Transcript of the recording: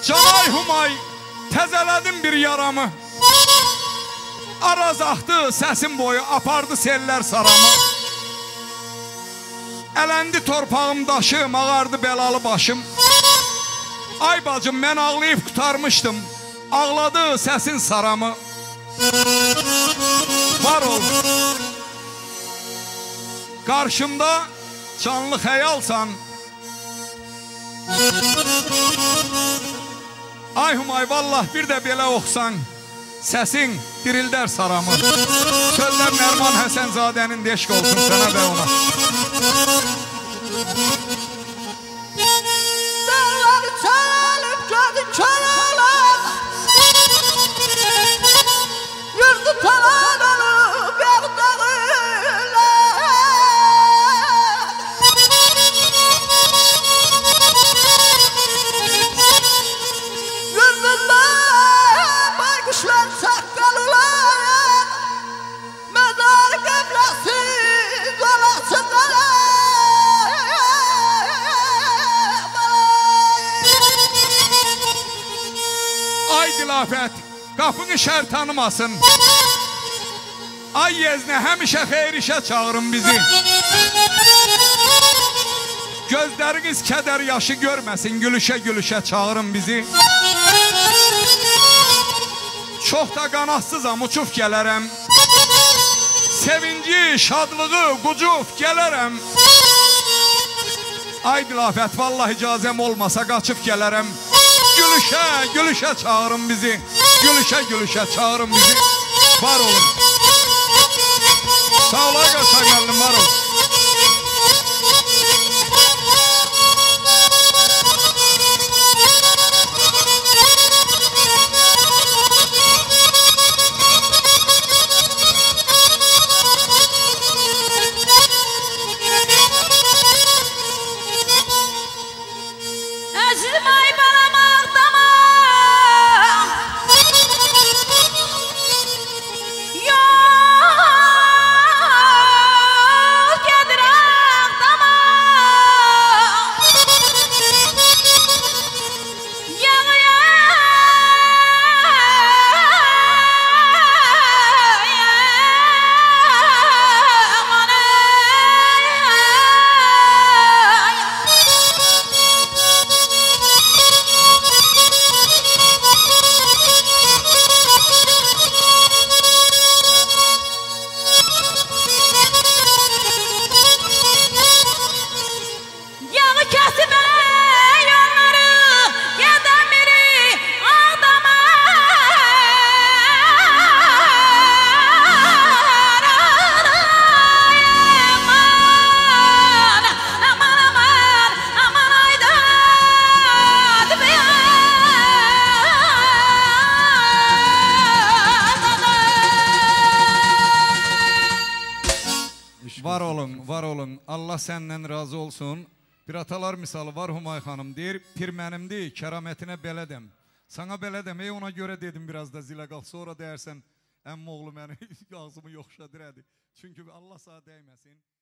Canay Humay, təzələdim bir yaramı. Araz axdı səsin boyu, apardı sellər saramı. Ələndi torpağım daşım, ağardı belalı başım. Ay bacım, mən ağlayıb qutarmışdım, ağladı səsin saramı. Var ol. Qarşımda canlı xəyalsan. Ay Humay, vallah bir də belə oxsan, səsin dirildər saramı. Sözlər Nərman Həsənzadənin deşq olsun sənə və ona. Dərləri çəlib gözü kör olub, yüzü talan olub yağdağıyla. Yüzündə baykuşlar çaqqalılar, mezar qəbləsi dolaşıqlar. Ay Dilafət, qapını şər tanımasın. Ay Yeznə, həmişə xeyir işə çağırın bizi. Gözləriniz kədər yaşı görməsin, gülüşə-gülüşə çağırın bizi. Çox da qanatsızam, uçub gələrəm. Sevinci, şadlığı qucub gələrəm. Ay Dilafət, vallahi icazəm olmasa qaçıb gələrəm. Gülüşə çağırın bizi. Gülüşə çağırın bizi. Var olun. Sağ ol ay Qaçaqallim, var ol. Əzizim ay balam ağdama, yol gedir ağdama. Yağı kesip yolları geden biri ağdama. Aman aydat bir Var olun, var olun. Allah səndən razı olsun. Bir atalar misalı var Humay xanım, deyir, pir mənimdir, kəramətinə belədəm. Sana belədəm, ona görə dedim biraz da zilə qal. Sonra deyərsən, əmmi oğlu məni ağzımı yoxşa dirədi. Çünki Allah sağ dəyməsin.